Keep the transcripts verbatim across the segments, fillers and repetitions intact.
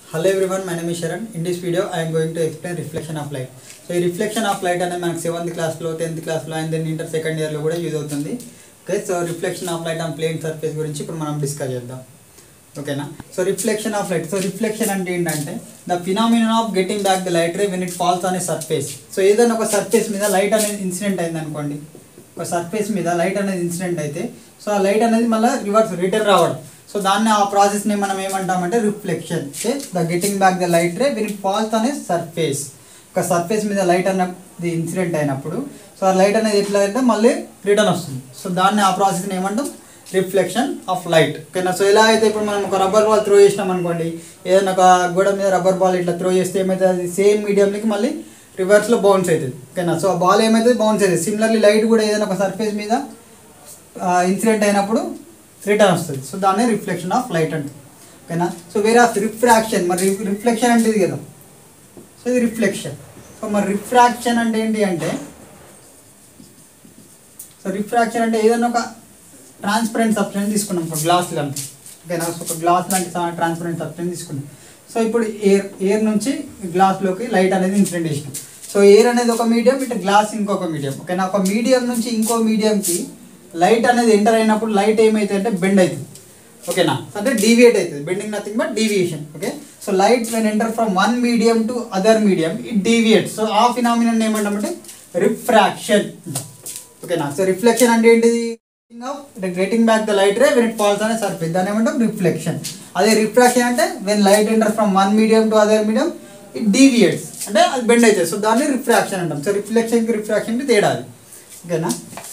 Hello everyone, my name is Sharan. In this video, I am going to explain reflection of light. So, this reflection of light is in seventh class, tenth class, and then inter second year. Okay, so reflection of light on plane surface gurinchi ఇప్పుడు మనం discuss చేద్దాం. ఓకేనా? So reflection of light. So reflection అంటే ఏంటంటే the phenomenon of getting back the light ray when it falls on a surface. So ఏదైనా ఒక surface మీద light అనేది ఇన్సిడెంట్ అయింది అనుకోండి. ఒక సర్ఫేస్ మీద లైట్ అనేది ఇన్సిడెంట్ అయితే సో ఆ లైట్ అనేది మళ్ళీ రివర్స్ రిటర్న్ రావడం. సో దాన్ని ఆ ప్రాసెస్ని మనం ఏమంటామంటే reflection. Okay, the getting back the light ray when it falls on a surface. ఒక సర్ఫేస్ మీద లైట్ అన్నది ఇన్సిడెంట్ అయినప్పుడు సో ఆ లైట్ అనేది ఎట్లా అయితే మళ్ళీ రిటర్న్ వస్తుంది. సో దాన్ని ఆ ప్రాసెస్ని ఏమంటాం రిఫ్లెక్షన్ ఆఫ్ లైట్. ఓకేనా? సో ఎలా అయితే ఇప్పుడు మనం ఒక రబ్బర్ బాల్ త్రో చేసినాం అనుకోండి, ఏదైనా ఒక గోడ మీద రబ్బర్ బాల్ ఇట్లా త్రో చేస్తే ఏమవుతుంది, అది సేమ్ మీడియంకి మళ్ళీ రివర్స్లో బౌన్స్ అవుతుంది. ఓకేనా? సో ఆ బాల్ ఏమవుతుంది బౌన్స్ అవుతుంది. సిమిలర్లీ లైట్ కూడా ఏదైనా ఒక సర్ఫేస్ మీద ఇన్సిడెంట్ అయినప్పుడు రిటర్న్ వస్తుంది. సో దాన్ని రిఫ్లెక్షన్ ఆఫ్ లైట్ అంటే. ఓకేనా? సో వేరే రిఫ్రాక్షన్, మరి రిఫ్లెక్షన్ అంటే ఇది కదా, సో ఇది రిఫ్లెక్షన్. సో మరి రిఫ్రాక్షన్ అంటే ఏంటి అంటే, సో రిఫ్రాక్షన్ అంటే ఏదైనా ఒక ట్రాన్స్పరెంట్ సబ్స్టెన్స్ తీసుకున్నాం, ఒక గ్లాస్ లాంటి. ఓకేనా? సో ఒక గ్లాస్ లాంటి ట్రాన్స్పరెంట్ సబ్స్టెన్స్ తీసుకున్నాం. సో ఇప్పుడు ఎయిర్ ఎయిర్ నుంచి గ్లాస్లోకి లైట్ అనేది ఇన్సిడెంట్ చేసినాం. సో ఎయిర్ అనేది ఒక మీడియం, ఇటు గ్లాస్ ఇంకొక మీడియం. ఓకేనా? ఒక మీడియం నుంచి ఇంకో మీడియంకి లైట్ అనేది ఎంటర్ అయినప్పుడు లైట్ ఏమైతే అంటే బెండ్ అవుతుంది. ఓకేనా? అంటే డీవియేట్ అవుతుంది. Bending nothing but deviation. Okay, so light when enter from one medium to other medium it deviate. So ఆ ఫినామినన్ ఏమంటామంటే రిఫ్రాక్షన్. ఓకేనా? సో రిఫ్లెక్షన్ అంటే ఏంటిది, getting back the light ray when it falls on a surface, దాన్ని ఏమంటాం reflection. అదే refraction అంటే when light enter from one medium to other medium it deviates, అంటే అది బెండ్ అవుతుంది. సో దాన్ని రిఫ్రాక్షన్ అంటాం. సో రిఫ్లెక్షన్కి రిఫ్రాక్షన్కి తేడా అది. ఓకేనా?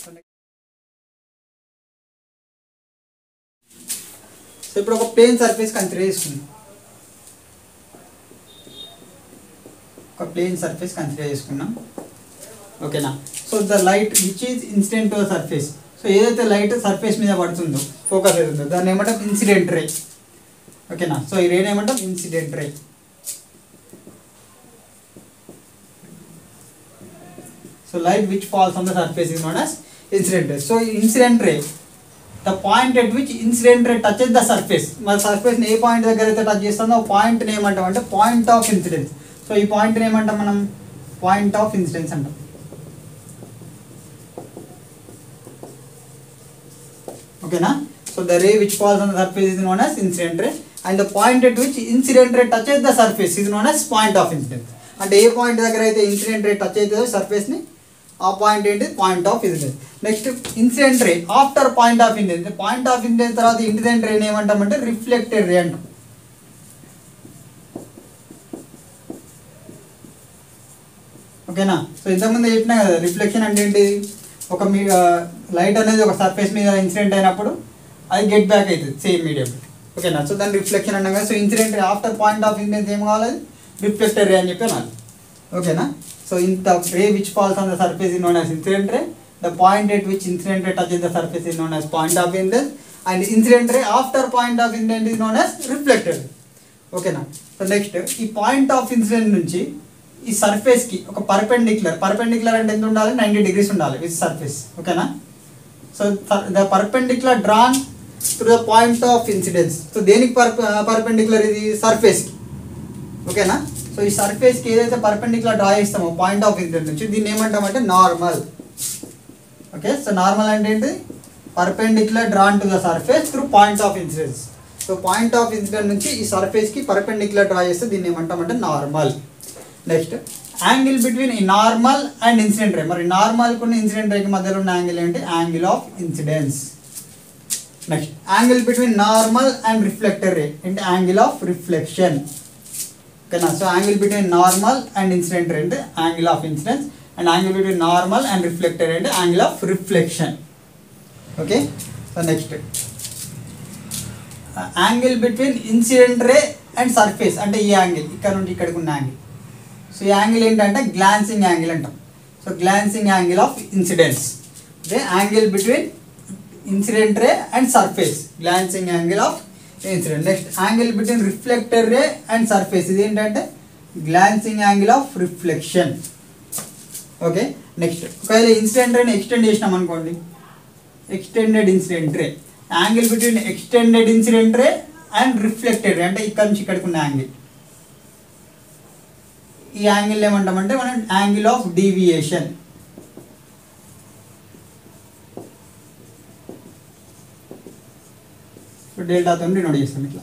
సో ఇప్పుడు ఒక ప్లేన్ సర్ఫేస్ కన్సిడర్ చేసుకుందాం. ఒక ప్లేన్ సర్ఫేస్ కన్సిడర్ చేసుకున్నాం. ఓకేనా? So the light which is incident to the surface. So ఏదైతే లైట్ సర్ఫేస్ మీద పడుతుందో, ఫోకస్ అవుతుందో, దాన్ని ఏమంటాం ఇన్సిడెంట్ రే. ఓకేనా? సో ఈ రేని ఏమంటాం incident ray. So light which falls on the surface is known as incident ray. So incident ray the point at which incident ray touches the surface. మన సర్ఫేస్ని ఏ పాయింట్ దగ్గర అయితే టచ్ చేస్తుందో ఆ పాయింట్ని ఏమంటాం అంటే పాయింట్ ఆఫ్ ఇన్సిడెన్స్. సో ఈ పాయింట్ని ఏమంటాం మనం పాయింట్ ఆఫ్ ఇన్సిడెన్స్ అంటాం. ఓకేనా? So the ray which falls on the surface is known as incident ray and the point at which incident ray touches the surface is known as point of incidence. అంటే ఏ point దగ్గర అయితే incident ray touch అవుతుందో సర్ఫేస్ని ఆ point ఏంటి point of incidence. Next incident ray after point of incidence. Point of incidence తర్వాత ఇన్సిడెంట్ రేని ఏమంటామంటే రిఫ్లెక్టెడ్ రే అంటాం. ఓకేనా? సో ఇంతకుముందు చెప్పినా కదా రిఫ్లెక్షన్ అంటే ఏంటి, ఒక మీ లైట్ అనేది ఒక సర్ఫేస్ మీద ఇన్సిడెంట్ అయినప్పుడు అది గెట్ బ్యాక్ అవుతుంది సేమ్ మీడియం. ఓకేనా? సో దాన్ని రిఫ్లెక్షన్ అన్నాం కదా. So incident ray after point of incidence ఏం కావాలి, రిఫ్లెక్టెడ్ రే అని చెప్పి అనాలి. ఓకేనా? So in the ray which falls on the surface is known as incident ray. The point at which incident ray touches the surface is known as point of incidence and incident ray after point of incidence is known as reflected. ఓకేనా? So next ఈ point of incident నుంచి ఈ సర్ఫేస్కి ఒక perpendicular, perpendicular అంటే ఎంత ఉండాలి, ninety degrees ఉండాలి విత్ సర్ఫేస్. ఓకేనా? So the perpendicular drawn through the point of incidence. So దేనికి పర్ పర్పెండిక్యులర్ ఇది సర్ఫేస్కి. ఓకేనా? సో ఈ సర్ఫేస్కి ఏదైతే పర్పెండిక్యులర్ డ్రా చేస్తామో పాయింట్ ఆఫ్ ఇన్సిడెంట్ నుంచి దీన్ని ఏమంటామంటే నార్మల్. ఓకే, సో నార్మల్ అంటే ఏంటి, perpendicular drawn to the surface through point of incidence. So point of incident నుంచి ఈ సర్ఫేస్కి పర్పెండిక్యులర్ డ్రా చేస్తే దీన్ని ఏమంటామంటే నార్మల్. నెక్స్ట్ యాంగిల్ బిట్వీన్ ఈ నార్మల్ అండ్ ఇన్సిడెంట్ రే. మరి నార్మల్ కొన్ని ఇన్సిడెంట్ రేకి మధ్యలో ఉన్న యాంగిల్ ఏంటి, angle of incidence. Next angle between normal and reflected ray అంటే యాంగిల్ ఆఫ్ రిఫ్లెక్షన్. ఓకేనా? So angle between normal and incident ray అంటే angle of incidence and angle between normal and reflected అంటే angle of reflection. Okay, so next angle between incident ray and surface అంటే ఈ angle ఇక్కడ నుండి ఇక్కడికి ఉన్న angle. So ఈ angle ఏంటంటే గ్లాన్సింగ్ యాంగిల్ అంటాం. So glancing angle of incidence. Okay, angle between incident ray and surface, glancing angle of incident. Next angle between reflected ray and surface, ఇది ఏంటంటే glancing angle of reflection. Okay, next ఒకవేళ incident రేని extend చేసినాం అనుకోండి, extended incident ray, angle between extended incident ray and reflected ray అంటే ఇక్కడ నుంచి ఇక్కడికి ఉన్న యాంగిల్. ఈ యాంగిల్ ఏమంటామంటే మనం యాంగిల్ ఆఫ్ డీవియేషన్. డెల్టాతో డినోట్ చేస్తాం ఇట్లా.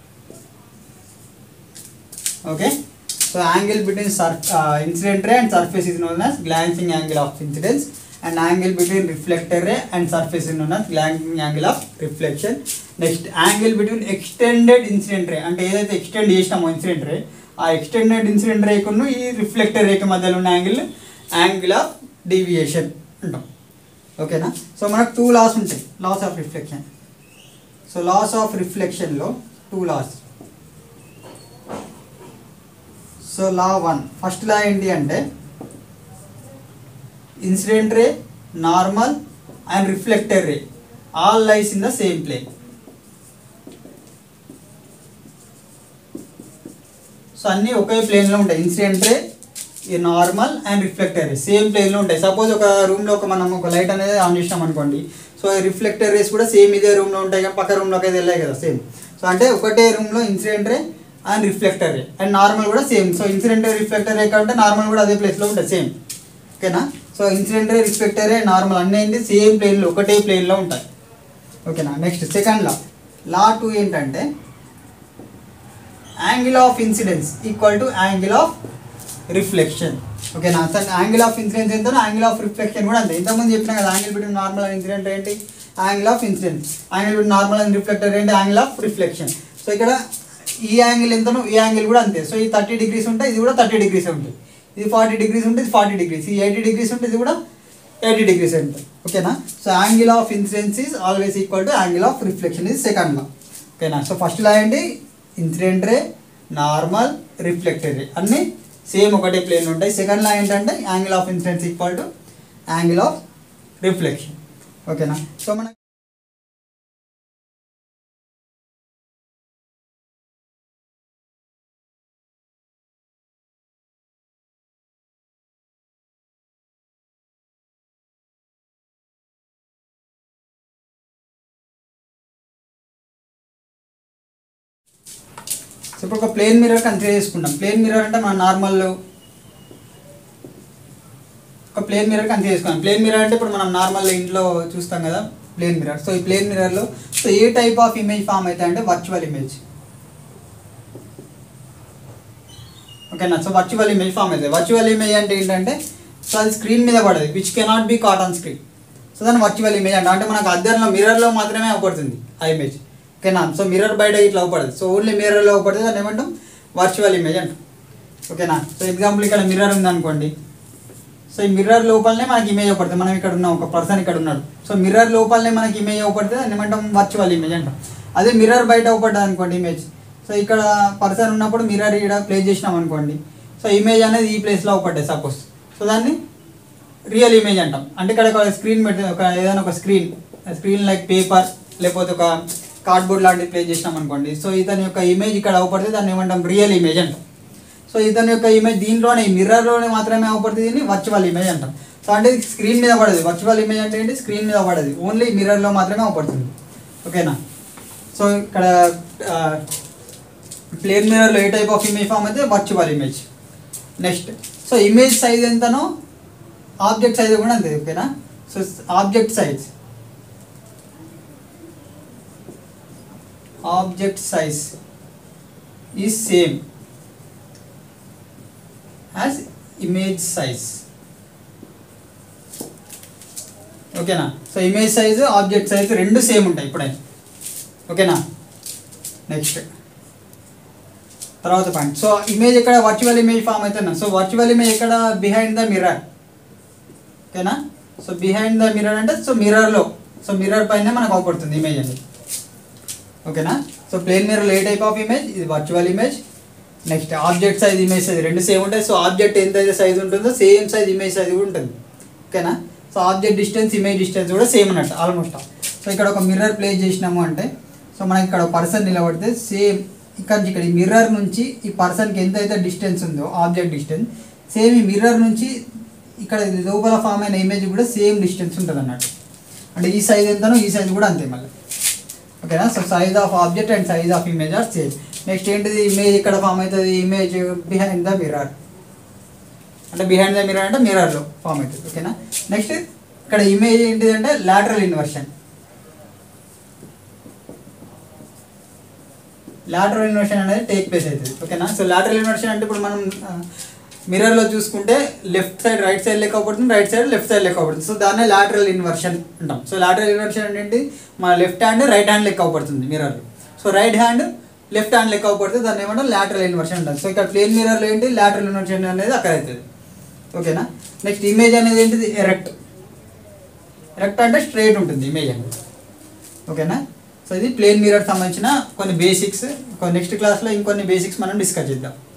Okay, so angle between sir incident ray and surface is known as glancing angle of incidence, and angle between reflected ray and surface is known as glancing angle of reflection. Next angle between extended incident ray, అంటే ఏదైతే extend చేసినామో incident ray, ఆ extended incident రేకును ఈ reflector రేకు మధ్యలో ఉన్న angle angle of deviation అంటాం. ఓకేనా, so మనకు టూ లాస్ ఉంటాయి laws of reflection. So laws of రిఫ్లెక్షన్లో two laws. So law one, first law ఏంటి అంటే incident ray, normal and reflected ray all lies in the same plane. So అన్నీ ఒకే ప్లేన్లో ఉంటాయి. ఇన్సిడెంట్ రే, ఈ normal and reflected ray same ప్లేన్లో ఉంటాయి. సపోజ్ ఒక రూమ్లో ఒక మనం ఒక లైట్ అనేది ఆన్ చేసినాం అనుకోండి, సో రిఫ్లెక్టర్ రేస్ కూడా సేమ్ ఇదే రూమ్లో ఉంటాయి కానీ పక్క రూమ్లోకి అయితే వెళ్ళాయి కదా సేమ్. సో అంటే ఒకటే రూమ్లో incident ray and reflected ray and normal కూడా same. So incident ray reflected ray కంటే నార్మల్ కూడా అదే ప్లేస్లో ఉంటుంది సేమ్. ఓకేనా, so incident ray, reflected ray, normal అన్నీ ఏంటి సేమ్ ప్లేన్లో ఒకటే ప్లేన్లో ఉంటాయి. ఓకేనా, next second law. Law two ఏంటంటే angle of incidence equal to angle of reflection. ఓకేనా, సార్ యాంగిల్ ఆఫ్ ఇన్సిడెన్స్ ఎంతో యాంగిల్ ఆఫ్ రిఫ్లెక్షన్ కూడా అంతే. ఇంతకుముందు చెప్పినా కదా angle between normal and incident ఏంటి angle of incidence, angle between normal and reflected ఏంటి యాంగిల్ ఆఫ్ రిఫ్లెక్షన్. సో ఇక్కడ ఈ యాంగిల్ ఎంతనో ఈ యాంగిల్ కూడా అంతే. సో ఈ థర్టీ డిగ్రీస్ ఉంటాయి, ఇది కూడా థర్టీ డిగ్రీస్ ఉంటుంది. ఇది ఫార్టీ డిగ్రీస్ ఉంటుంది, ఇది ఫార్టీ డిగ్రీస్. ఈ ఎయిటీ డిగ్రీస్ ఉంటుంది, ఇది కూడా ఎయిటీ డిగ్రీస్ ఉంటుంది. ఓకేనా, so angle of incidence is always equal to angle of reflection is second law. ఓకేనా, సో ఫస్ట్ లా ఏంటి incident ray, normal, reflected ray అన్నీ సేమ్ ఒకటే ప్లేన్ ఉంటాయి. సెకండ్ లా ఏంటంటే angle of incidence equal to angle of reflection. ఓకేనా, so మన ఇప్పుడు ఒక ప్లేన్ మిర్రర్ కన్సిడర్ చేసుకుంటాం. ప్లేన్ మిర్రర్ అంటే మన నార్మల్ ఒక ప్లేన్ మిర్రర్ కన్సిడర్ చేసుకుంటాం. ప్లేన్ మిర్రర్ అంటే ఇప్పుడు మనం నార్మల్ ఇంట్లో చూస్తాం కదా ప్లేన్ మిర్రర్. సో ఈ ప్లేన్ మిర్రర్లో సో ఏ టైప్ ఆఫ్ ఇమేజ్ ఫామ్ అవుతాయి అంటే వర్చువల్ ఇమేజ్. ఓకేనా, సో వర్చువల్ ఇమేజ్ ఫామ్ అవుతుంది. వర్చువల్ ఇమేజ్ అంటే ఏంటంటే సో అది స్క్రీన్ మీద పడదు, which cannot be caught on screen. So దాన్ని వర్చువల్ ఇమేజ్ అంటే అంటే మనకు అద్దంలో మిర్రర్లో మాత్రమే అవపడుతుంది ఆ ఇమేజ్. ఓకేనా, సో మిర్రర్ బయట ఇట్లా అవపడదు, సో ఓన్లీ మిర్రర్లో అవపడుతుంది, దాన్ని ఏమంటాం వర్చువల్ ఇమేజ్ అంటాం. ఓకేనా, సో ఎగ్జాంపుల్ ఇక్కడ మిర్రర్ ఉందనుకోండి, సో ఈ మిర్రర్ లోపలనే మనకి ఇమేజ్ అవపడుతుంది. మనం ఇక్కడ ఉన్నాం, ఒక పర్సన్ ఇక్కడ ఉన్నాడు, సో మిర్రర్ లోపలనే మనకి ఇమేజ్ అవపడుతుంది, దాన్ని ఏమంటాం వర్చువల్ ఇమేజ్ అంటాం. అదే మిర్రర్ బయట అవపడ్డది అనుకోండి ఇమేజ్, సో ఇక్కడ పర్సన్ ఉన్నప్పుడు మిర్రర్ ఇక్కడ ప్లేస్ చేసినాం అనుకోండి, సో ఇమేజ్ అనేది ఈ ప్లేస్లో అవపడ్డాయి సపోజ్, సో దాన్ని రియల్ ఇమేజ్ అంటాం. అంటే ఇక్కడ ఒక స్క్రీన్ పెట్టి ఒక ఏదైనా ఒక స్క్రీన్ స్క్రీన్ లైక్ పేపర్ లేకపోతే ఒక కార్డ్బోర్డ్ లాంటివి ప్లే చేసినాం అనుకోండి, సో ఇతని యొక్క ఇమేజ్ ఇక్కడ అవపడితే దాన్ని ఏమంటాం రియల్ ఇమేజ్ అంటాం. సో ఇతని యొక్క ఇమేజ్ దీంట్లోనే మిర్రర్లోనే మాత్రమే అవపడుతుంది, దీన్ని వర్చువల్ ఇమేజ్ అంటాం. సో అంటే స్క్రీన్ మీద పడదు. వర్చువల్ ఇమేజ్ అంటే ఏంటి, స్క్రీన్ మీద పడదు, ఓన్లీ మిర్రర్లో మాత్రమే అవపడుతుంది. ఓకేనా, సో ఇక్కడ ప్లేన్ మిర్రర్లో ఏ టైప్ ఆఫ్ ఇమేజ్ ఫామ్ అయితే virtual image. Next so image size ఎంతనో ఆబ్జెక్ట్ సైజ్ కూడా అంతే. ఓకేనా, so object size object size is same as image size. ఓకేనా, so image size object size రెండు సేమ్ ఉంటాయి ఇప్పుడైనా. ఓకేనా, నెక్స్ట్ తర్వాత పాయింట్. సో ఇమేజ్ ఎక్కడ వర్చువల్ ఇమేజ్ ఫామ్ అవుతున్నా, సో వర్చువల్ ఇమేజ్ ఎక్కడ బిహైండ్ ద మిర్రర్. ఓకేనా, సో బిహైండ్ ద మిర్రర్ అంటే సో మిర్రర్లో, సో మిర్రర్ పైన మనకు అవపడుతుంది ఇమేజ్ అనేది. ఓకేనా, సో ప్లేన్ మిర్రర్లో ఏ టైప్ ఆఫ్ ఇమేజ్, ఇది virtual image. Next object size, image size రెండు సేమ్ ఉంటాయి. సో ఆబ్జెక్ట్ ఎంతైతే సైజ్ ఉంటుందో సేమ్ సైజ్ ఇమేజ్ సైజ్ కూడా ఉంటుంది. ఓకేనా, so object distance image distance కూడా సేమ్ అన్నట్టు ఆల్మోస్ట్. సో ఇక్కడ ఒక మిర్రర్ ప్లేస్ చేసినాము అంటే సో మనకి ఇక్కడ పర్సన్ నిలబడితే సేమ్ ఇక్కడ నుంచి ఇక్కడ ఈ మిర్రర్ నుంచి ఈ పర్సన్కి ఎంతైతే డిస్టెన్స్ ఉందో ఆబ్జెక్ట్ డిస్టెన్స్, సేమ్ ఈ మిర్రర్ నుంచి ఇక్కడ లోపల ఫామ్ అయిన ఇమేజ్ కూడా సేమ్ డిస్టెన్స్ ఉంటుంది అన్నట్టు. అంటే ఈ సైజ్ ఎంతనో ఈ సైజ్ కూడా అంతే మళ్ళీ. ఓకేనా, so size of object and size of image are same. Next ఏంటిది, ఇమేజ్ ఇక్కడ ఫామ్ అవుతుంది, ఇమేజ్ బిహైండ్ ద మిర్రర్. అంటే బిహైండ్ ద మిర్రర్ అంటే మిర్రర్లో ఫామ్ అవుతుంది. ఓకేనా. నెక్స్ట్ ఇక్కడ ఇమేజ్ ఏంటిదంటే లాటరల్ ఇన్వర్షన్. లాటరల్ ఇన్వర్షన్ అనేది టేక్ ప్లేస్ అవుతుంది. ఓకేనా. సో లాటరల్ ఇన్వర్షన్ అంటే ఇప్పుడు మనం మిర్రర్లో చూసుకుంటే లెఫ్ట్ సైడ్ రైట్ సైడ్ లెక్క పడుతుంది, రైట్ సైడ్ లెఫ్ట్ సైడ్ లెక్క పడుతుంది. సో దాన్నే లాటరల్ ఇన్వర్షన్ అంటాం. సో లాటరల్ ఇన్వర్షన్ అంటే మన లెఫ్ట్ హ్యాండ్ రైట్ హ్యాండ్ లెక్క పడుతుంది మిర్రర్లో. So right hand left hand లెక్క పడుతుంది, దాన్ని ఏమంటాం లాటరల్ ఇన్వర్షన్ అంటాం. సో ఇక్కడ ప్లేన్ మిర్రర్లో ఏంటి లాటరల్ ఇన్వర్షన్ అనేది అక్కడ అవుతుంది. ఓకేనా. నెక్స్ట్ ఇమేజ్ అనేది ఏంటిది ఎరెక్ట్. ఎరెక్ట్ అంటే స్ట్రైట్ ఉంటుంది ఇమేజ్ అనేది. ఓకేనా. సో ఇది ప్లేన్ మిర్రర్ సంబంధించిన కొన్ని బేసిక్స్. నెక్స్ట్ క్లాస్లో ఇంకొన్ని బేసిక్స్ మనం డిస్కస్ చేద్దాం.